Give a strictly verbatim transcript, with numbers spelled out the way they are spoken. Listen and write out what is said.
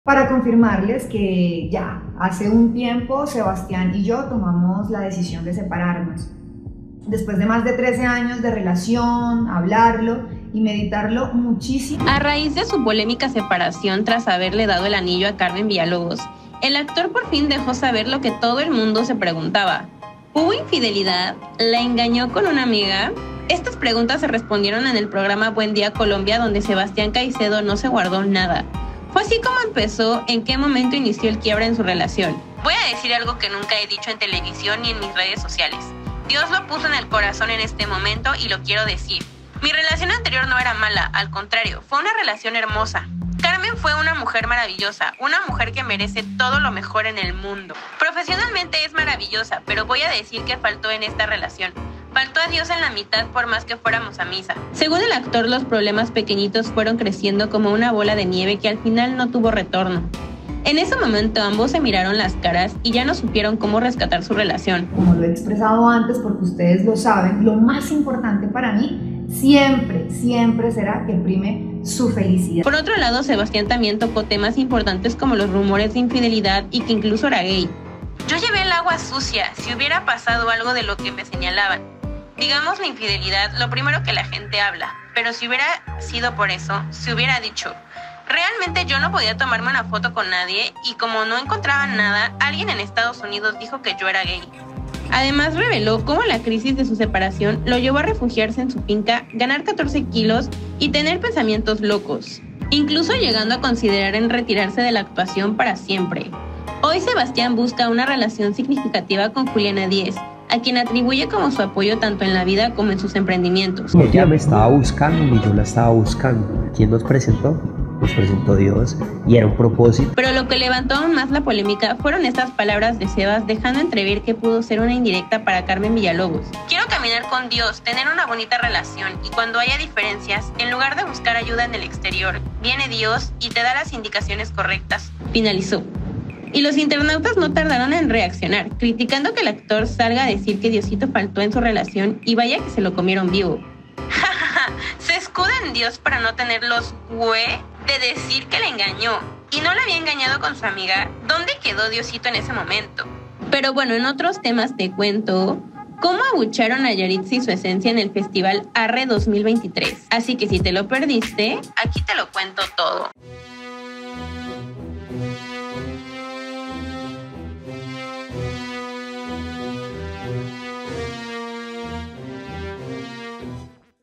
Para confirmarles que ya hace un tiempo Sebastián y yo tomamos la decisión de separarnos. Después de más de trece años de relación, hablarlo y meditarlo muchísimo. A raíz de su polémica separación tras haberle dado el anillo a Carmen Villalobos, el actor por fin dejó saber lo que todo el mundo se preguntaba. ¿Hubo infidelidad? ¿La engañó con una amiga? Estas preguntas se respondieron en el programa Buen Día Colombia, donde Sebastián Caicedo no se guardó nada. Fue así como empezó, en qué momento inició el quiebre en su relación. Voy a decir algo que nunca he dicho en televisión ni en mis redes sociales. Dios lo puso en el corazón en este momento y lo quiero decir. Mi relación anterior no era mala, al contrario, fue una relación hermosa. Carmen fue una mujer maravillosa, una mujer que merece todo lo mejor en el mundo. Profesionalmente es maravillosa, pero voy a decir que faltó en esta relación. Faltó a Dios en la mitad por más que fuéramos a misa. Según el actor, los problemas pequeñitos fueron creciendo como una bola de nieve que al final no tuvo retorno. En ese momento ambos se miraron las caras y ya no supieron cómo rescatar su relación. Como lo he expresado antes, porque ustedes lo saben, lo más importante para mí siempre, siempre será que prime su felicidad. Por otro lado, Sebastián también tocó temas importantes como los rumores de infidelidad y que incluso era gay. Yo llevé el agua sucia si hubiera pasado algo de lo que me señalaban. Digamos la infidelidad, lo primero que la gente habla, pero si hubiera sido por eso, se hubiera dicho. Realmente yo no podía tomarme una foto con nadie y como no encontraba nada, alguien en Estados Unidos dijo que yo era gay. Además reveló cómo la crisis de su separación lo llevó a refugiarse en su finca, ganar catorce kilos y tener pensamientos locos, incluso llegando a considerar en retirarse de la actuación para siempre. Hoy Sebastián busca una relación significativa con Juliana Díez, a quien atribuye como su apoyo tanto en la vida como en sus emprendimientos. Ella me estaba buscando y yo la estaba buscando. ¿Quién nos presentó? Nos presentó Dios y era un propósito. Pero lo que levantó aún más la polémica fueron estas palabras de Sebas, dejando entrever que pudo ser una indirecta para Carmen Villalobos. Quiero caminar con Dios, tener una bonita relación y cuando haya diferencias, en lugar de buscar ayuda en el exterior, viene Dios y te da las indicaciones correctas. Finalizó. Y los internautas no tardaron en reaccionar, criticando que el actor salga a decir que Diosito faltó en su relación y vaya que se lo comieron vivo. Se escuda en Dios para no tener los hue de decir que le engañó y no le había engañado con su amiga. ¿Dónde quedó Diosito en ese momento? Pero bueno, en otros temas te cuento cómo abucharon a Yaritza y su esencia en el festival Arre dos mil veintitrés. Así que si te lo perdiste, aquí te lo cuento todo.